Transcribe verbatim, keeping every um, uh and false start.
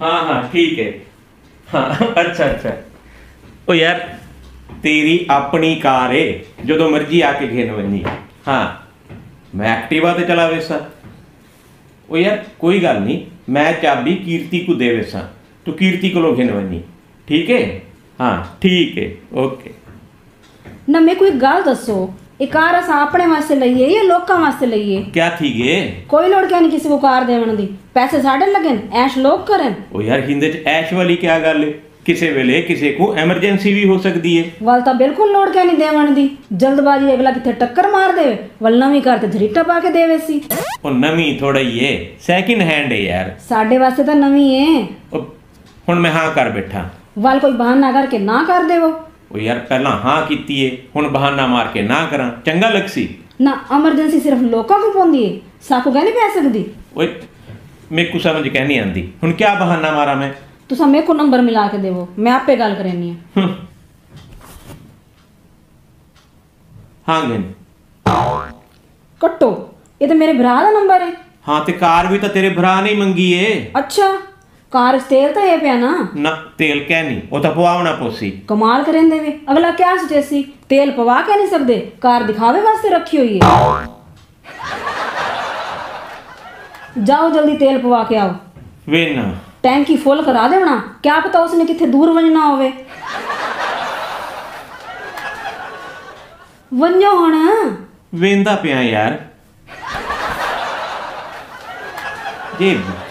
हाँ हाँ ठीक है। हाँ अच्छा अच्छा। ओ यार तेरी अपनी कार है, जो मर्जी आके घेन वनी। हाँ मैं एक्टिवा ते चला वैसा। ओ यार कोई गल नहीं, मैं चाबी कीर्ति को दे वैसा, तू कीर्ति को घेन वनी। ठीक है हाँ ठीक है ओके। ना मेरे को एक गल दसो, ये कार अस अपने वास्ते लईए या लोकां वास्ते लईए? क्या थी गे? कोई लोड़ क्या नहीं किसी को कार देवन दी, पैसे साढ़े लगन, ऐश लोग करन। ओ यार हिंदे च ऐश वाली क्या गल है? किसी वेले किसी को एमरजेंसी भी हो सकती है। वाल तो बिल्कुल लोड़ क्या नहीं देवन दी, जल्दबाजी अगला किथे टक्कर मार देवे, वल नवी कार ते झरीटा पा के देवे सी। ओ नवी थोड़ा ही है, सेकंड हैंड है यार। साडे वास्ते तो नवी है। ओ हुण मैं हाँ कर बैठा। वाल कोई बहाना करके ना कर देवो। ओ यार पहला हाँ कीती है, हुण बहाना मार के ना करा चंगा लगसी? ना एमरजेंसी सिर्फ लोकां को पौंदी है, साकू कह नहीं पै सकदी। ओए मेरे को समझ कह नहीं आंदी, हुण क्या बहाना मारा मैं? तुसा मेरे को नंबर मिला के देवो, मैं आपे गल करनी है। हाँ गिन कट्टो, ये तो मेरे भरा दा नंबर है। हाँ ते कार भी तो तेरे भरा ने मंगी है। अच्छा कार तेल तो है पिया ना? ना तेल कह नहीं, वो तो पवावना पोसी। कमाल करें देवे, अगला क्या सोचेसी, तेल पवा के नहीं सकते, कार दिखावे वास्ते रखी हुई है। जाओ जल्दी तेल पवा के आओ। वे ना टैंकी फुल करा देना, क्या पता उसने किथे दूर वजना होवे। वन्यो हण वेंदा पिया यार। जी